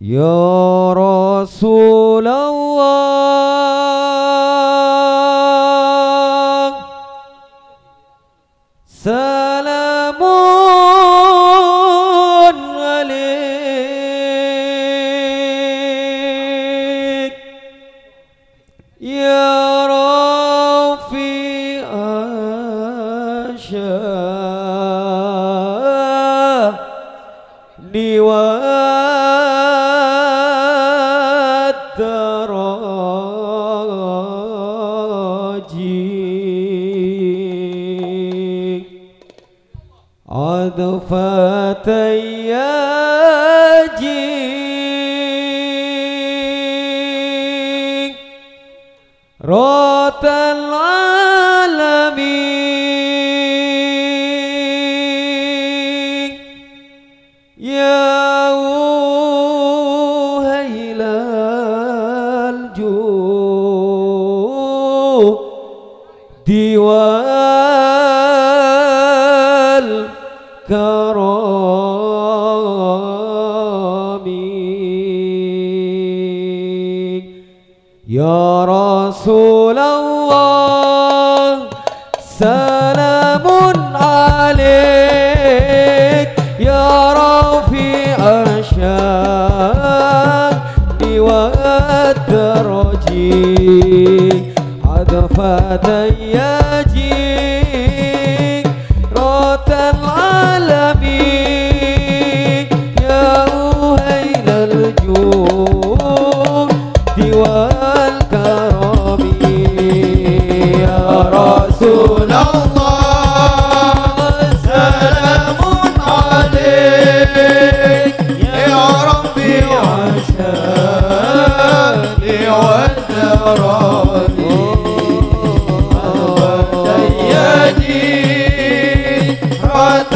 Ya Rasulullah, salamun alaik ya Rafi asyani wa عذفة يجيك رات العالمين يا وهيل الجود والكرم يا رسول الله سلام عليك يا رفيع الشان والدرج عذفة يجيك رات العالمين يا وهيل الجود والكرم يا رسول الله سلام عليك يا ربي عشاني والدرج رات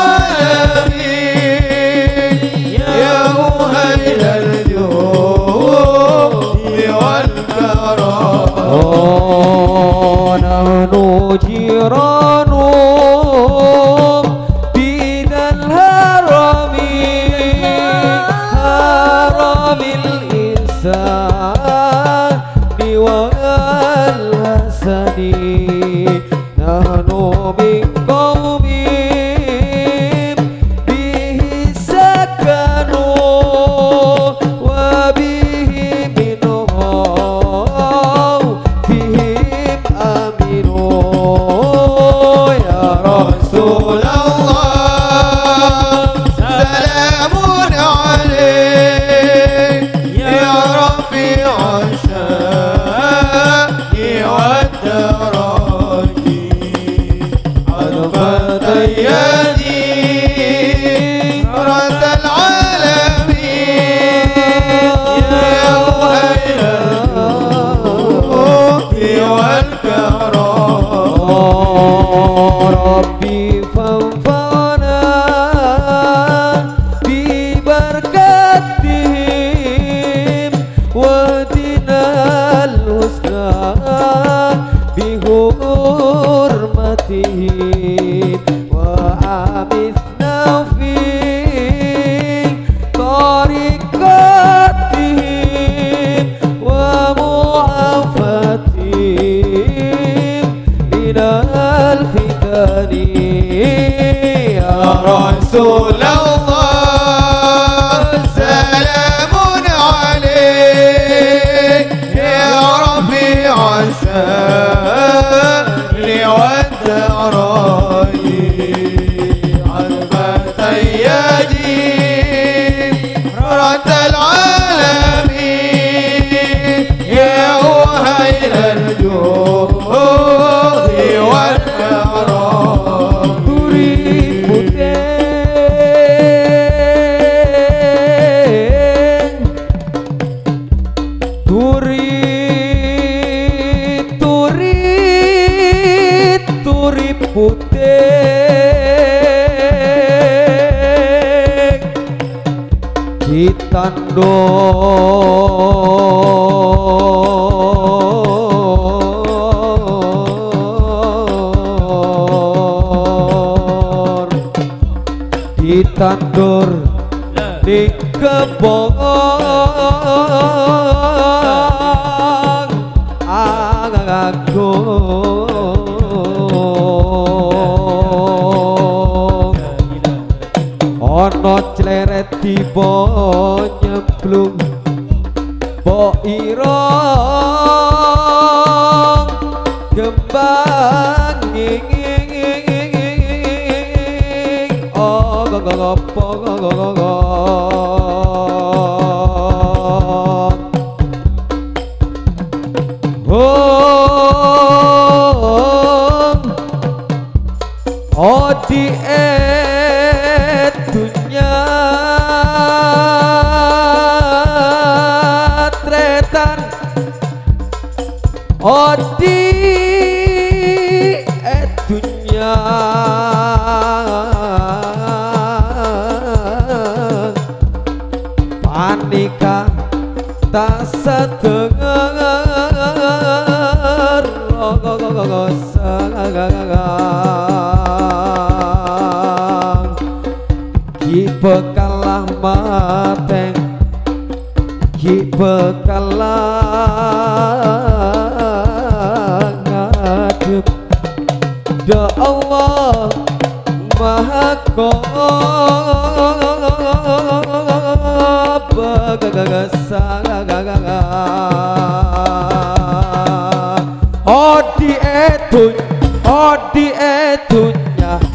العالمين يا وهيل الجود والكرم نحن جيران بين الهرم هرم الإنسان والحسن نحن من قوم به سكنوا وبه منهم فيهم أمنوا يا رسول الله سلام عليك يا رفيع الشان والدرج عذبة يديك رات العالمين يا وهيل الجود والكرم ربي فانفعنا ببركاتهم واهدنا الحسنى بحرمتهم وأمتنا في طريقتهم ومعافتهم من الفتن يا رسول الله سلام عليك يا رفيع الشان والدرج عذبة يجيك رات العالمين يا وهيل الجود والكرم تريد putih ditandur di kebong agung ono cleret tiba nyeblung mbok ira gembang nging oh gogopo gogogo oh di dunya tretan oh di dunya panika tak sedengar ki bekalah mateng ki bekalah ngadep ya Allah Maha Odi edunya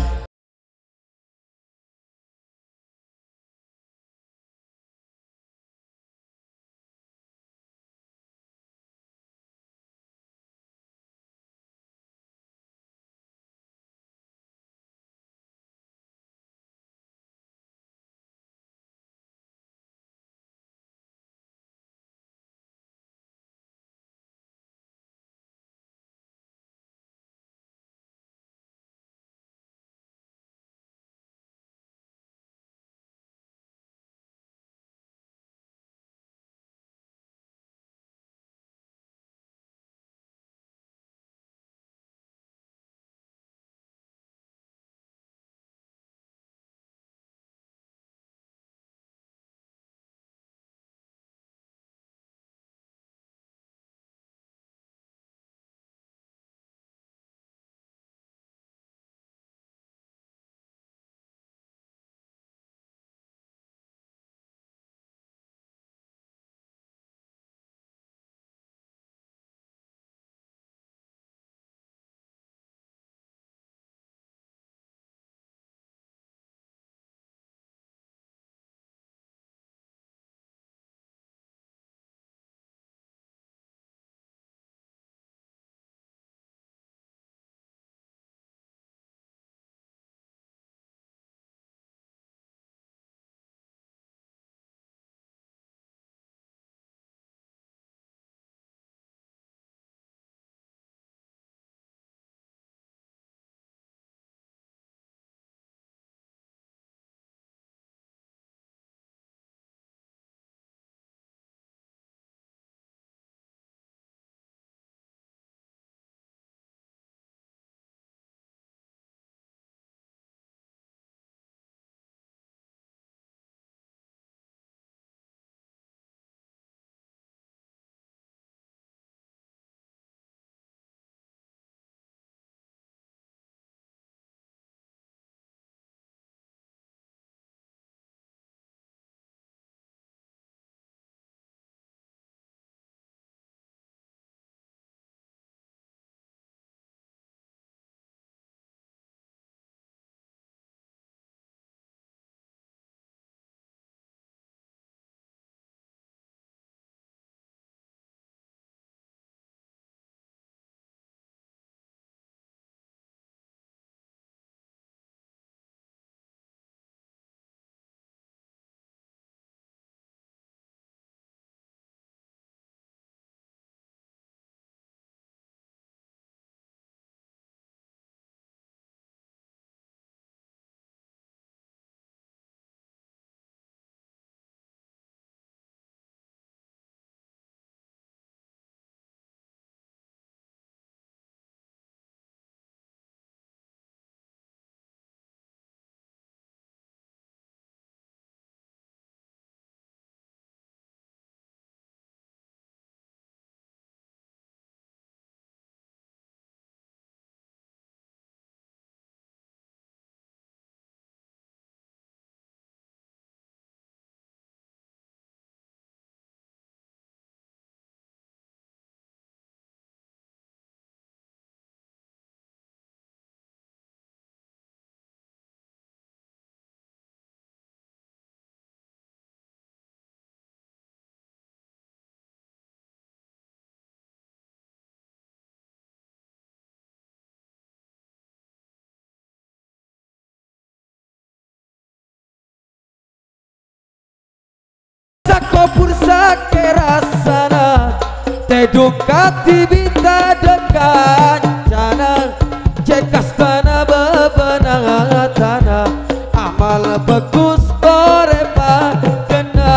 rasana tedungkati bita dekan jana cekas tanah bebenang tanah amal bagus korepa kena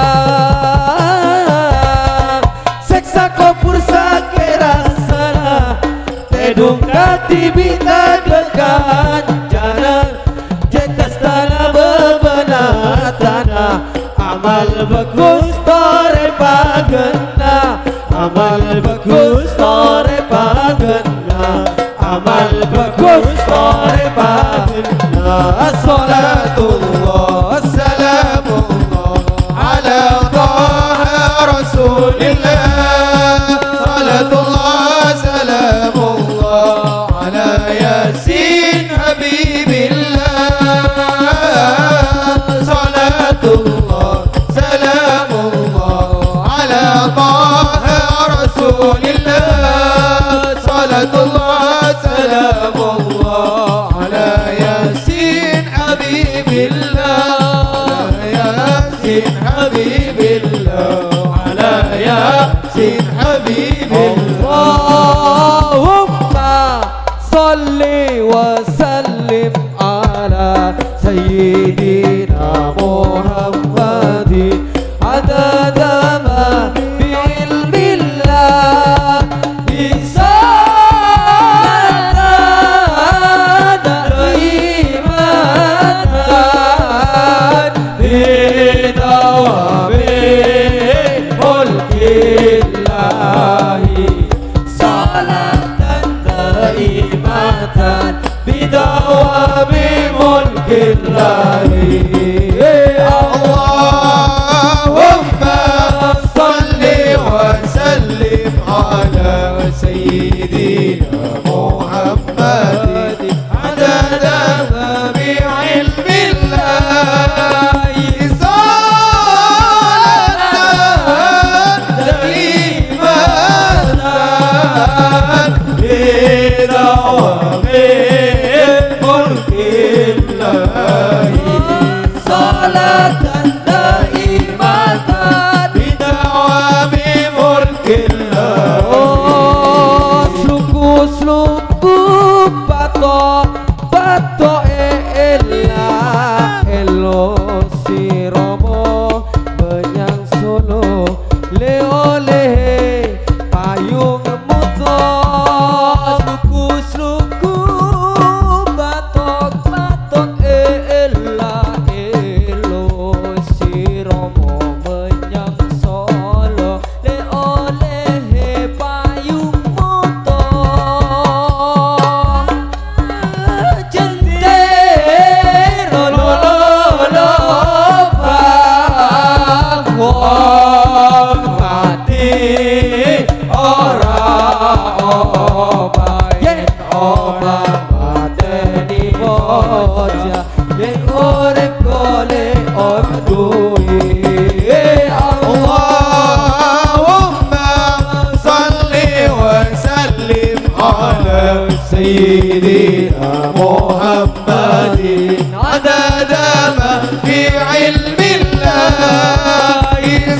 seksa kopur sakit rasana tedungkati bita dekan jana cekas tanah bebenang tanah amal bagus korepa kena amal bagus korepa kena amal bagus korepa kena salatullah salamullah ala taha rasulillah salatullah salamullah ala yasin habibillah salatullah salamullah ala taha rasulillah salatullah salamullah ala yasin habibillah yasin habibillah ala yasin habibillah Allahumma salli wa sallim ala sayyidina Muhammadin adada ma bi ilmillah bidawami mulkillahi Allahumma salli wa sallim ala sayyidina Muhammadin adada bi ilmillahi salatan daimatan bidawami salatan daimatan bidawami mulkillah sluku bato elah elo siromo benyang solo le oleh payung muto sluku Sayyidina Muhammadin adada ma fi ilmillah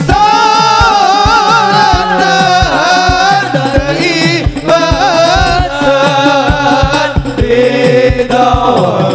salatan daimatan bidawami